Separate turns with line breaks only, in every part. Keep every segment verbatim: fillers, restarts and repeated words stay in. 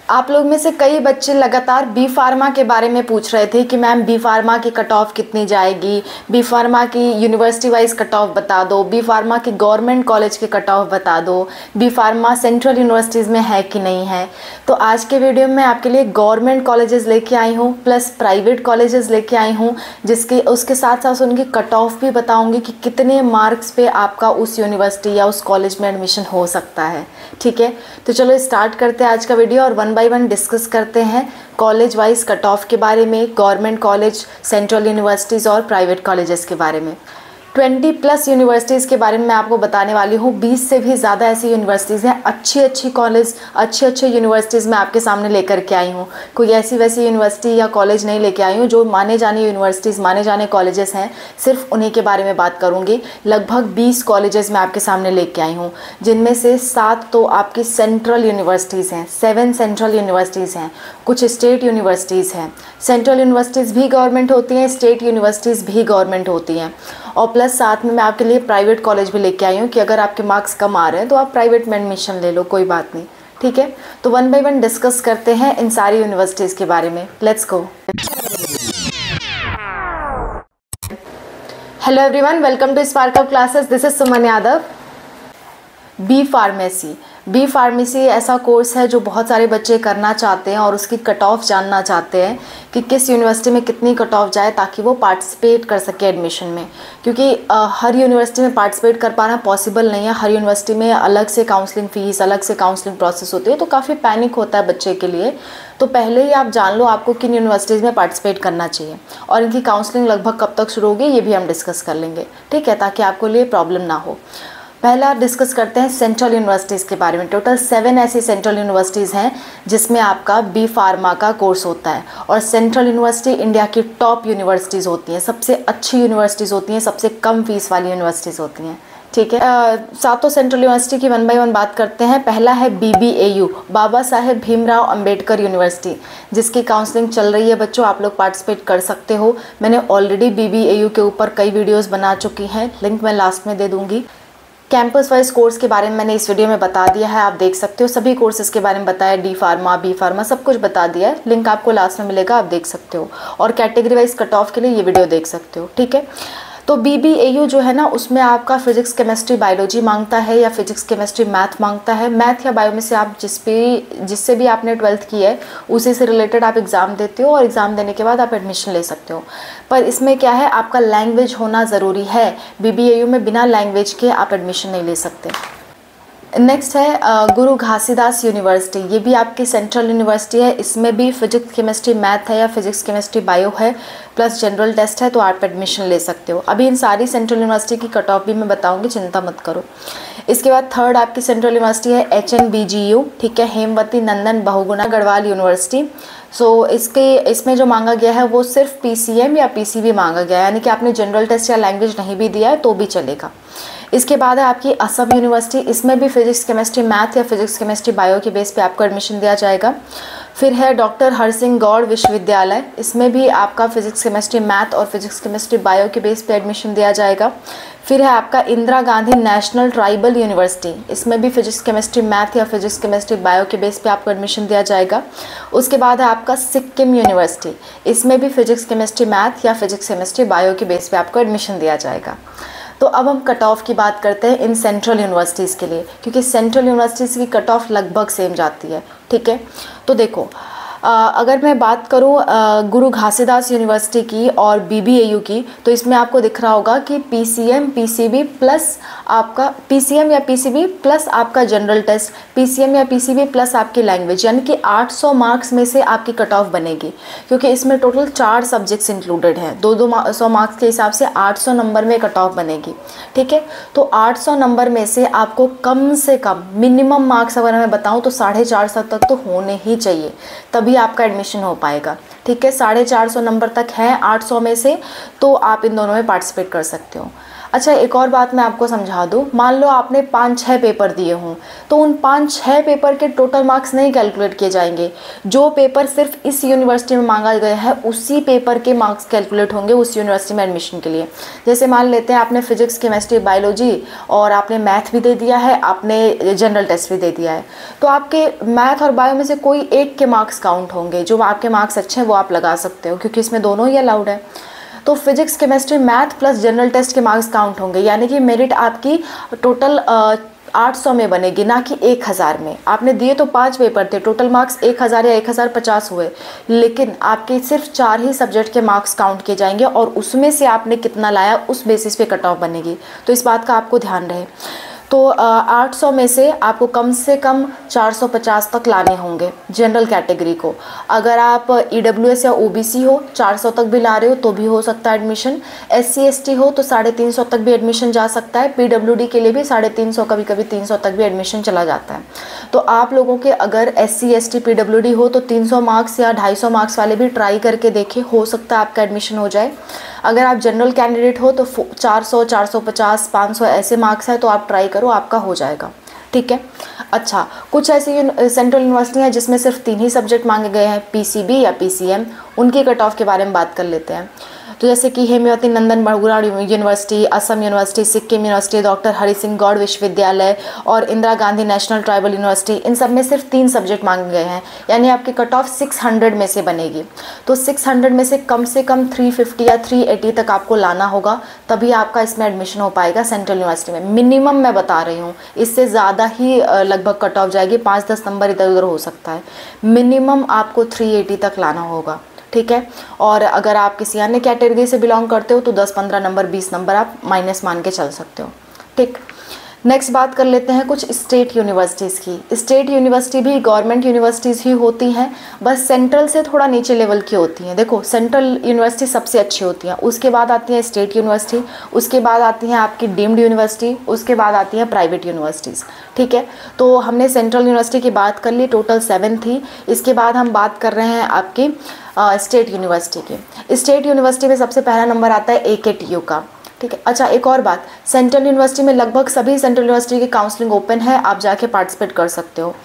आप लोग में से कई बच्चे लगातार बी फार्मा के बारे में पूछ रहे थे कि मैम बी फार्मा की कट ऑफ कितनी जाएगी, बी फार्मा की यूनिवर्सिटी वाइज कट ऑफ बता दो, बी फार्मा की गवर्नमेंट कॉलेज की कट ऑफ बता दो, बी फार्मा सेंट्रल यूनिवर्सिटीज़ में है कि नहीं है। तो आज के वीडियो में आपके लिए गवर्नमेंट कॉलेजेस लेके आई हूँ प्लस प्राइवेट कॉलेजेस लेके आई हूँ, जिसके उसके साथ साथ उनकी कट ऑफ भी बताऊँगी कि कितने मार्क्स पे आपका उस यूनिवर्सिटी या उस कॉलेज में एडमिशन हो सकता है। ठीक है, तो चलो स्टार्ट करते हैं आज का वीडियो और वन बाय वन डिस्कस करते हैं कॉलेज वाइज कट ऑफ के बारे में, गवर्नमेंट कॉलेज, सेंट्रल यूनिवर्सिटीज़ और प्राइवेट कॉलेजेस के बारे में। बीस प्लस यूनिवर्सिटीज़ के बारे में मैं आपको बताने वाली हूँ। बीस से भी ज़्यादा ऐसी यूनिवर्सिटीज़ हैं, अच्छी अच्छी कॉलेज, अच्छे अच्छे यूनिवर्सिटीज़ मैं आपके सामने लेकर के आई हूँ। कोई ऐसी वैसी यूनिवर्सिटी या कॉलेज नहीं लेके आई हूँ। जो माने जाने यूनिवर्सिटीज़, माने जाने कॉलेजेस हैं, सिर्फ उन्हीं के बारे में बात करूँगी। लगभग बीस कॉलेजेस मैं आपके सामने लेके आई हूँ, जिनमें से सात तो आपकी सेंट्रल यूनिवर्सिटीज़ हैं, सेवन सेंट्रल यूनिवर्सिटीज़ हैं, कुछ स्टेट यूनिवर्सिटीज़ हैं। सेंट्रल यूनिवर्सिटीज़ भी गवर्नमेंट होती हैं, स्टेट यूनिवर्सिटीज़ भी गवर्नमेंट होती हैं, और प्लस साथ में मैं आपके लिए प्राइवेट कॉलेज भी लेके आई हूँ कि अगर आपके मार्क्स कम आ रहे हैं तो आप प्राइवेट में एडमिशन ले लो, कोई बात नहीं। ठीक है, तो वन बाय वन डिस्कस करते हैं इन सारी यूनिवर्सिटीज़ के बारे में। Let's go. Hello everyone, welcome to spark up classes. This is Suman Yadav. B pharmacy B pharmacy ऐसा कोर्स है जो बहुत सारे बच्चे करना चाहते हैं और उसकी कट ऑफ जानना चाहते हैं कि किस यूनिवर्सिटी में कितनी कट ऑफ जाए ताकि वो पार्टिसिपेट कर सके एडमिशन में, क्योंकि आ, हर यूनिवर्सिटी में पार्टिसिपेट कर पाना पॉसिबल नहीं है। हर यूनिवर्सिटी में अलग से काउंसलिंग फ़ीस, अलग से काउंसलिंग प्रोसेस होती है, तो काफ़ी पैनिक होता है बच्चे के लिए। तो पहले ही आप जान लो आपको किन यूनिवर्सिटीज़ में पार्टिसिपेट करना चाहिए और इनकी काउंसलिंग लगभग कब तक शुरू होगी ये भी हम डिस्कस कर लेंगे। ठीक है, ताकि आपको लिए प्रॉब्लम ना हो। पहला डिस्कस करते हैं सेंट्रल यूनिवर्सिटीज़ के बारे में। टोटल सेवन ऐसी सेंट्रल यूनिवर्सिटीज़ हैं जिसमें आपका बी फार्मा का कोर्स होता है, और सेंट्रल यूनिवर्सिटी इंडिया की टॉप यूनिवर्सिटीज़ होती हैं, सबसे अच्छी यूनिवर्सिटीज़ होती हैं, सबसे कम फीस वाली यूनिवर्सिटीज़ होती हैं। ठीक है, सातों सेंट्रल यूनिवर्सिटी की वन बाय वन बात करते हैं। पहला है B B A U, Baba Saheb Bhimrao Ambedkar university, जिसकी काउंसलिंग चल रही है। बच्चों आप लोग पार्टिसिपेट कर सकते हो। मैंने already B B A U के ऊपर कई वीडियोज़ बना चुकी हैं, लिंक मैं लास्ट में दे दूँगी। कैंपस वाइज कोर्स के बारे में मैंने इस वीडियो में बता दिया है, आप देख सकते हो। सभी कोर्सेज के बारे में बताया, डी फार्मा, बी फार्मा, सब कुछ बता दिया है। लिंक आपको लास्ट में मिलेगा, आप देख सकते हो। और कैटेगरी वाइज कट ऑफ के लिए ये वीडियो देख सकते हो। ठीक है, तो बी बी ए यू जो है ना, उसमें आपका फिजिक्स केमिस्ट्री बायोलॉजी मांगता है या फिजिक्स केमिस्ट्री मैथ मांगता है। मैथ या बायो में से आप जिस भी जिससे भी आपने ट्वेल्थ की है उसी से रिलेटेड आप एग्ज़ाम देते हो, और एग्ज़ाम देने के बाद आप एडमिशन ले सकते हो। पर इसमें क्या है, आपका लैंग्वेज होना ज़रूरी है। बी बी ए यू में बिना लैंग्वेज के आप एडमिशन नहीं ले सकते। नेक्स्ट है गुरु घासीदास यूनिवर्सिटी, ये भी आपकी सेंट्रल यूनिवर्सिटी है। इसमें भी फिजिक्स केमिस्ट्री मैथ है या फिजिक्स केमिस्ट्री बायो है, प्लस जनरल टेस्ट है, तो आप एडमिशन ले सकते हो। अभी इन सारी सेंट्रल यूनिवर्सिटी की कट ऑफ भी मैं बताऊंगी, चिंता मत करो। इसके बाद थर्ड आपकी सेंट्रल यूनिवर्सिटी है H N B G U. ठीक है, हेमवती नंदन बहुगुणा गढ़वाल यूनिवर्सिटी। सो इसके इसमें जो मांगा गया है वो सिर्फ पी सी एम या पी सी बी मांगा गया है, यानी कि आपने जनरल टेस्ट या लैंग्वेज नहीं भी दिया है तो भी चलेगा। इसके बाद है आपकी असम यूनिवर्सिटी, इसमें भी फिजिक्स केमिस्ट्री मैथ या फिजिक्स केमिस्ट्री बायो के बेस पे आपको एडमिशन दिया जाएगा। फिर है डॉक्टर हरसिंह गौड़ विश्वविद्यालय, इसमें भी आपका फिजिक्स केमिस्ट्री मैथ और फिजिक्स केमिस्ट्री बायो के बेस पे एडमिशन दिया जाएगा। फिर है आपका Indira Gandhi national tribal university, इसमें भी फिजिक्स केमिस्ट्री मैथ या फिजिक्स केमिस्ट्री बायो के बेस पे आपको एडमिशन दिया जाएगा। उसके बाद है आपका सिक्किम यूनिवर्सिटी, इसमें भी फिजिक्स केमिस्ट्री मैथ या फिजिक्स केमिस्ट्री बायो के बेस पे आपको एडमिशन दिया जाएगा। तो अब हम कट ऑफ की बात करते हैं इन सेंट्रल यूनिवर्सिटीज़ के लिए, क्योंकि सेंट्रल यूनिवर्सिटीज़ की कट ऑफ लगभग सेम जाती है। ठीक है, तो देखो आ, अगर मैं बात करूँ गुरु घासीदास यूनिवर्सिटी की और बी बी ए यू की, तो इसमें आपको दिख रहा होगा कि P C M, P C B plus आपका पी सी एम या पी सी बी प्लस आपका general test, P C M या पी सी बी प्लस आपकी लैंग्वेज, यानी कि आठ सौ मार्क्स में से आपकी कट ऑफ बनेगी, क्योंकि इसमें टोटल चार सब्जेक्ट्स इंक्लूडेड हैं। दो दो सौ मार्क्स के हिसाब से आठ सौ नंबर में कट ऑफ बनेगी। ठीक है, तो आठ सौ नंबर में से आपको कम से कम मिनिमम मार्क्स अगर मैं बताऊँ तो साढ़े चार सौ तक तो होने ही चाहिए, तभी आपका एडमिशन हो पाएगा। ठीक है, साढ़े चार सौ नंबर तक है आठ सौ में से, तो आप इन दोनों में पार्टिसिपेट कर सकते हो। अच्छा, एक और बात मैं आपको समझा दूँ, मान लो आपने पाँच छः पेपर दिए हों, तो उन पाँच छः पेपर के टोटल मार्क्स नहीं कैलकुलेट किए जाएंगे। जो पेपर सिर्फ इस यूनिवर्सिटी में मांगा गया है उसी पेपर के मार्क्स कैलकुलेट होंगे उस यूनिवर्सिटी में एडमिशन के लिए। जैसे मान लेते हैं आपने फिजिक्स, केमिस्ट्री, बायोलॉजी और आपने मैथ भी दे दिया है, आपने जनरल टेस्ट भी दे दिया है, तो आपके मैथ और बायो में से कोई एक के मार्क्स काउंट होंगे। जो आपके मार्क्स अच्छे हैं वो आप लगा सकते हो, क्योंकि इसमें दोनों ही अलाउड है। तो physics, chemistry, math plus general test के मार्क्स काउंट होंगे, यानी कि मेरिट आपकी टोटल आठ सौ में बनेगी, ना कि एक हज़ार में। आपने दिए तो पांच पेपर थे, टोटल मार्क्स एक हज़ार या एक हज़ार पचास हुए, लेकिन आपके सिर्फ चार ही सब्जेक्ट के मार्क्स काउंट किए जाएंगे और उसमें से आपने कितना लाया उस बेसिस पे कट ऑफ बनेगी। तो इस बात का आपको ध्यान रहे। तो आठ सौ में से आपको कम से कम चार सौ पचास तक लाने होंगे जनरल कैटेगरी को। अगर आप ईडब्ल्यूएस या ओबीसी हो, चार सौ तक भी ला रहे हो तो भी हो सकता है एडमिशन। एससी एसटी हो तो साढ़े तीन सौ तक भी एडमिशन जा सकता है। पीडब्ल्यूडी के लिए भी साढ़े तीन सौ, कभी कभी तीन सौ तक भी एडमिशन चला जाता है। तो आप लोगों के अगर एससी एसटी पीडब्ल्यूडी हो तो तीन सौ मार्क्स या ढाई सौ मार्क्स वाले भी ट्राई करके देखें, हो सकता है आपका एडमिशन हो जाए। अगर आप जनरल कैंडिडेट हो तो चार सौ, चार सौ पचास, पाँच सौ ऐसे मार्क्स है तो आप ट्राई करो, आपका हो जाएगा। ठीक है। अच्छा, कुछ ऐसी सेंट्रल यूनिवर्सिटी हैं जिसमें सिर्फ तीन ही सब्जेक्ट मांगे गए हैं, पीसीबी या पीसीएम, उनकी कट ऑफ के बारे में बात कर लेते हैं। तो जैसे कि हेमवती नंदन बरगुड़ा university, Assam university, Sikkim university, doctor Hari Singh Gaur विश्वविद्यालय और Indira Gandhi national tribal university, इन सब में सिर्फ तीन सब्जेक्ट मांगे गए हैं, यानी आपकी कट ऑफ छह सौ में से बनेगी। तो छह सौ में से कम से कम तीन सौ पचास या तीन सौ अस्सी तक आपको लाना होगा, तभी आपका इसमें एडमिशन हो पाएगा सेंट्रल यूनिवर्सिटी में। मिनिमम मैं बता रही हूँ, इससे ज़्यादा ही लगभग कट ऑफ जाएगी, पाँच दस नंबर इधर उधर हो सकता है। मिनिमम आपको तीन सौ अस्सी तक लाना होगा। ठीक है। और अगर आप किसी अन्य कैटेगरी से बिलोंग करते हो तो दस पंद्रह नंबर, बीस नंबर आप माइनस मान के चल सकते हो। ठीक। नेक्स्ट बात कर लेते हैं कुछ स्टेट यूनिवर्सिटीज़ की। स्टेट यूनिवर्सिटी भी गवर्नमेंट यूनिवर्सिटीज़ ही होती हैं, बस सेंट्रल से थोड़ा नीचे लेवल की होती हैं। देखो, सेंट्रल यूनिवर्सिटी सबसे अच्छी होती हैं, उसके बाद आती है स्टेट यूनिवर्सिटी, उसके बाद आती हैं आपकी डीम्ड यूनिवर्सिटी, उसके बाद आती हैं प्राइवेट यूनिवर्सिटीज़। ठीक है। तो हमने सेंट्रल यूनिवर्सिटी की बात कर ली, टोटल सेवन थी। इसके बाद हम बात कर रहे हैं आपकी स्टेट यूनिवर्सिटी की। स्टेट यूनिवर्सिटी में सबसे पहला नंबर आता है ए के टी यू का। ठीक है। अच्छा, एक और बात, सेंट्रल यूनिवर्सिटी में लगभग सभी सेंट्रल यूनिवर्सिटी की काउंसलिंग ओपन है, आप जाके पार्टिसिपेट कर सकते हो।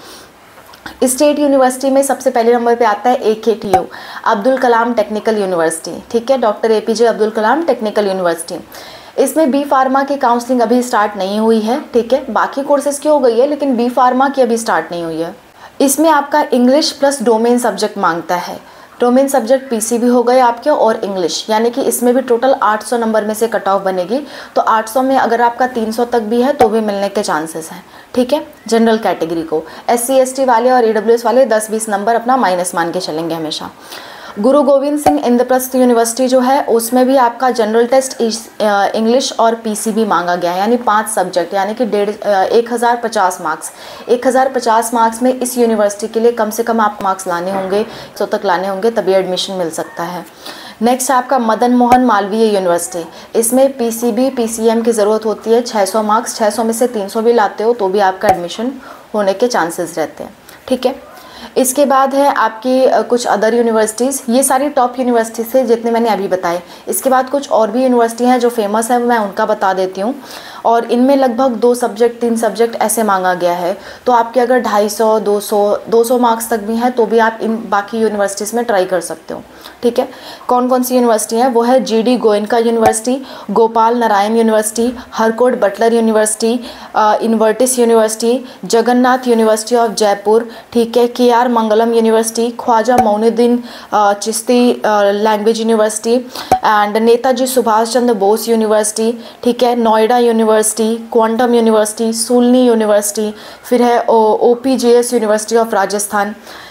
स्टेट यूनिवर्सिटी में सबसे पहले नंबर पे आता है A K T U, Abdul Kalam technical university. ठीक है, doctor A P J Abdul Kalam technical university. इसमें बी फार्मा की काउंसलिंग अभी स्टार्ट नहीं हुई है। ठीक है, बाकी कोर्सेज की हो गई है, लेकिन बी फार्मा की अभी स्टार्ट नहीं हुई है। इसमें आपका इंग्लिश प्लस डोमेन सब्जेक्ट मांगता है। डोमेन सब्जेक्ट पीसीबी हो गए आपके और इंग्लिश, यानी कि इसमें भी टोटल आठ सौ नंबर में से कट ऑफ बनेगी। तो आठ सौ में अगर आपका तीन सौ तक भी है तो भी मिलने के चांसेस हैं। ठीक है। जनरल कैटेगरी को एससी एसटी वाले और ईडब्ल्यूएस वाले दस बीस नंबर अपना माइनस मान के चलेंगे हमेशा। गुरु गोविंद सिंह इंद्रप्रस्थ यूनिवर्सिटी जो है उसमें भी आपका जनरल टेस्ट इंग्लिश और पीसीबी मांगा गया है, यानी पांच सब्जेक्ट, यानी कि डेढ़ एक हज़ार पचास मार्क्स। एक हज़ार पचास मार्क्स में इस यूनिवर्सिटी के लिए कम से कम आप मार्क्स लाने होंगे, सौ तक लाने होंगे, तभी एडमिशन मिल सकता है। नेक्स्ट है आपका मदन मोहन मालवीय यूनिवर्सिटी। इसमें पीसीबी पीसीएम की ज़रूरत होती है, छः सौ मार्क्स, छः सौ में से तीन सौ भी लाते हो तो भी आपका एडमिशन होने के चांसेस रहते हैं। ठीक है। इसके बाद है आपकी कुछ अदर यूनिवर्सिटीज़, ये सारी टॉप यूनिवर्सिटीज़ थे जितने मैंने अभी बताए। इसके बाद कुछ और भी यूनिवर्सिटी हैं जो फेमस है, मैं उनका बता देती हूँ। और इनमें लगभग दो सब्जेक्ट तीन सब्जेक्ट ऐसे मांगा गया है, तो आपके अगर ढाई सौ दो सौ दो सौ मार्क्स तक भी हैं तो भी आप इन बाकी यूनिवर्सिटीज़ में ट्राई कर सकते हो। ठीक है। कौन कौन सी यूनिवर्सिटी हैं? वो है G D Goenka university, Gopal Narayan university, Harcourt Butler university, Invertis university, Jagannath university of Jaipur, ठीक है, K R Mangalam university, Khwaja Moinuddin Chishti language university and Netaji Subhash Chandra Bose university, ठीक है, Noida university, quantum university, Shoolini university, फिर है O P J S university of Rajasthan.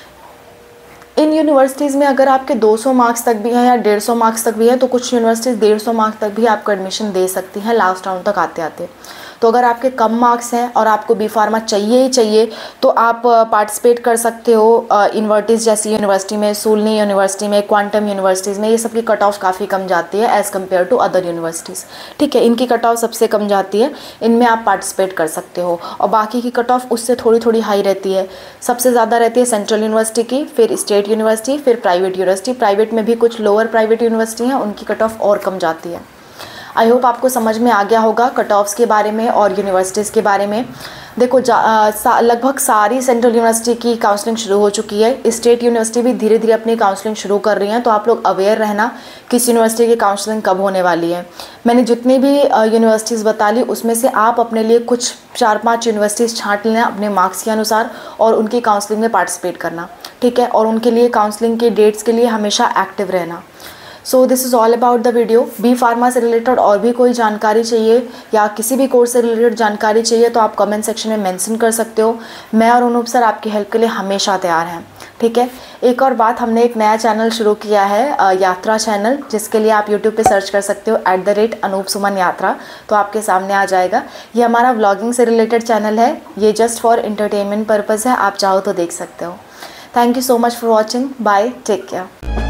इन यूनिवर्सिटीज़ में अगर आपके दो सौ मार्क्स तक भी हैं या डेढ़ सौ मार्क्स तक भी हैं तो कुछ यूनिवर्सिटीज़ डेढ़ सौ मार्क्स तक भी आपको एडमिशन दे सकती हैं लास्ट राउंड तक आते आते। तो अगर आपके कम मार्क्स हैं और आपको बी फार्मा चाहिए ही चाहिए तो आप पार्टिसिपेट कर सकते हो इन्वर्टिस जैसी यूनिवर्सिटी में, सुलनी यूनिवर्सिटी में, क्वांटम यूनिवर्सिटीज़ में। ये सब की कट ऑफ काफ़ी कम जाती है as compare to other universities. ठीक है, इनकी कट ऑफ सबसे कम जाती है, इनमें आप पार्टिसिपेट कर सकते हो। और बाकी की कट ऑफ उससे थोड़ी थोड़ी हाई रहती है। सबसे ज़्यादा रहती है सेंट्रल यूनिवर्सिटी की, फिर स्टेट यूनिवर्सिटी, फिर प्राइवेट यूनिवर्सिटी। प्राइवेट में भी कुछ लोअर प्राइवेट यूनिवर्सिटी हैं, उनकी कट ऑफ और कम जाती है। आई होप आपको समझ में आ गया होगा कट ऑफ्स के बारे में और यूनिवर्सिटीज़ के बारे में। देखो जा, सा, लगभग सारी सेंट्रल यूनिवर्सिटी की काउंसलिंग शुरू हो चुकी है। स्टेट यूनिवर्सिटी भी धीरे धीरे अपनी काउंसलिंग शुरू कर रही हैं, तो आप लोग अवेयर रहना किस यूनिवर्सिटी की काउंसलिंग कब होने वाली है। मैंने जितनी भी यूनिवर्सिटीज़ बता ली उसमें से आप अपने लिए कुछ चार पांच यूनिवर्सिटीज़ छांट लेना अपने मार्क्स के अनुसार और उनकी काउंसलिंग में पार्टिसिपेट करना, ठीक है। और उनके लिए काउंसलिंग के डेट्स के लिए हमेशा एक्टिव रहना। So this is all about the video. B pharma से रिलेटेड और भी कोई जानकारी चाहिए या किसी भी कोर्स से रिलेटेड जानकारी चाहिए तो आप कमेंट सेक्शन में मेंशन कर सकते हो। मैं और अनूप सर आपकी हेल्प के लिए हमेशा तैयार हैं, ठीक है। एक और बात, हमने एक नया चैनल शुरू किया है, यात्रा चैनल, जिसके लिए आप यूट्यूब पे सर्च कर सकते हो at the rate Anoop Suman Yatra, तो आपके सामने आ जाएगा। ये हमारा व्लॉगिंग से रिलेटेड चैनल है, ये जस्ट फॉर एंटरटेनमेंट पर्पज़ है, आप चाहो तो देख सकते हो। Thank you so much for watching, bye, take care.